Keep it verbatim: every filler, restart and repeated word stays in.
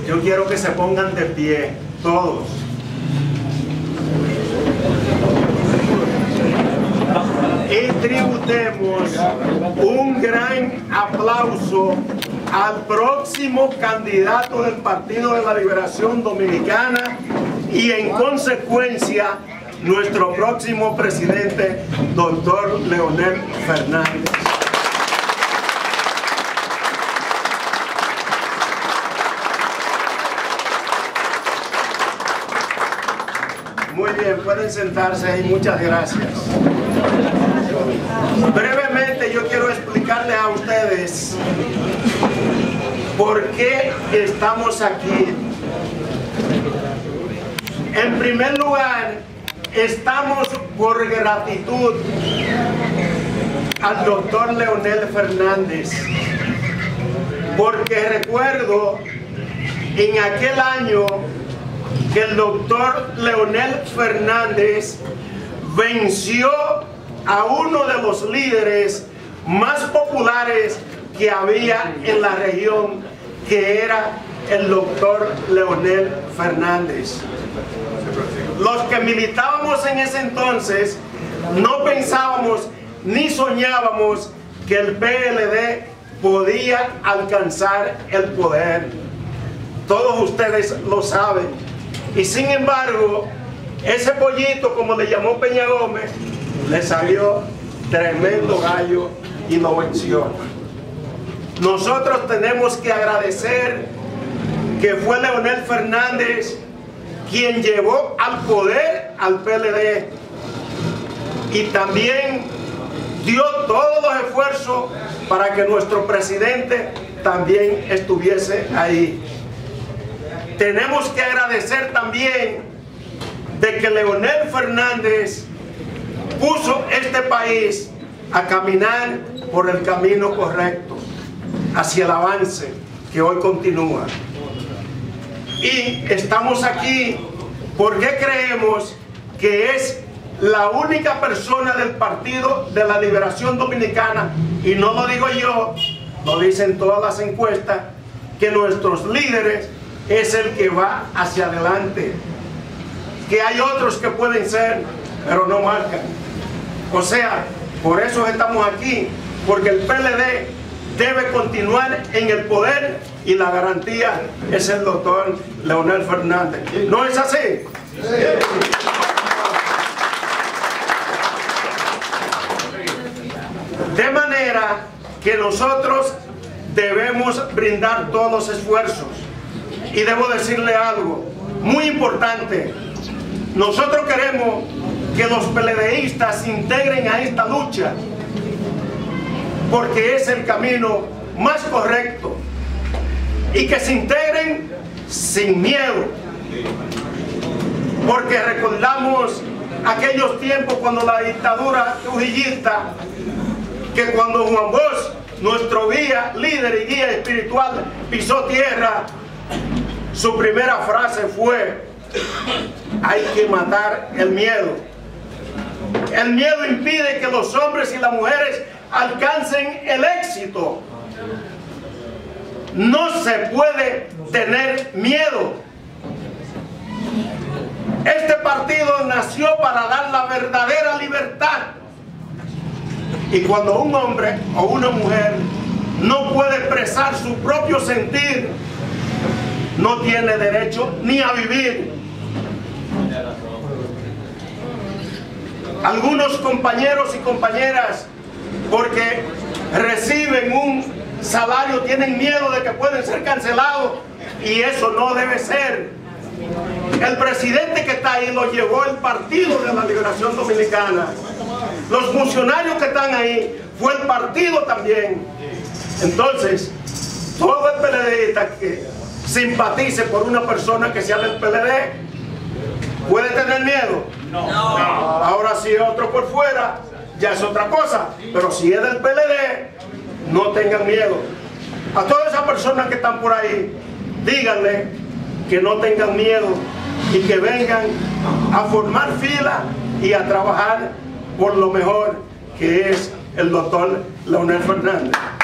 Yo quiero que se pongan de pie, todos. Y tributemos un gran aplauso al próximo candidato del Partido de la Liberación Dominicana y en consecuencia nuestro próximo presidente, doctor Leonel Fernández. Muy bien, pueden sentarse y muchas gracias. Brevemente yo quiero explicarles a ustedes por qué estamos aquí. En primer lugar, estamos por gratitud al doctor Leonel Fernández, porque recuerdo en aquel año que el doctor Leonel Fernández venció a uno de los líderes más populares que había en la región, que era el doctor Leonel Fernández. Los que militábamos en ese entonces no pensábamos ni soñábamos que el P L D podía alcanzar el poder. Todos ustedes lo saben. Y sin embargo, ese pollito, como le llamó Peña Gómez, le salió tremendo gallo y lo venció. Nosotros tenemos que agradecer que fue Leonel Fernández quien llevó al poder al P L D y también dio todos los esfuerzos para que nuestro presidente también estuviese ahí. Tenemos que agradecer también de que Leonel Fernández puso este país a caminar por el camino correcto, hacia el avance que hoy continúa. Y estamos aquí porque creemos que es la única persona del Partido de la Liberación Dominicana, y no lo digo yo, lo dicen todas las encuestas, que nuestros líderes es el que va hacia adelante, que hay otros que pueden ser, pero no marcan. O sea, por eso estamos aquí, porque el P L D debe continuar en el poder y la garantía es el doctor Leonel Fernández. ¿No es así? Sí. De manera que nosotros debemos brindar todos los esfuerzos. Y debo decirle algo muy importante. Nosotros queremos que los PLDistas se integren a esta lucha, porque es el camino más correcto, y que se integren sin miedo, porque recordamos aquellos tiempos cuando la dictadura trujillista, que cuando Juan Bosch, nuestro guía, líder y guía espiritual, pisó tierra, su primera frase fue: hay que matar el miedo. El miedo impide que los hombres y las mujeres alcancen el éxito. No se puede tener miedo. Este partido nació para dar la verdadera libertad. Y cuando un hombre o una mujer no puede expresar su propio sentir, no tiene derecho ni a vivir. Algunos compañeros y compañeras, porque reciben un salario, tienen miedo de que pueden ser cancelados, y eso no debe ser. El presidente que está ahí lo llevó el Partido de la Liberación Dominicana. Los funcionarios que están ahí fue el partido también. Entonces, todo el PLDista que simpatice por una persona que sea del P L D, ¿puede tener miedo? No. No. Ahora si es otro por fuera, ya es otra cosa. Pero si es del P L D, no tengan miedo. A todas esas personas que están por ahí, díganle que no tengan miedo y que vengan a formar fila y a trabajar por lo mejor, que es el doctor Leonel Fernández.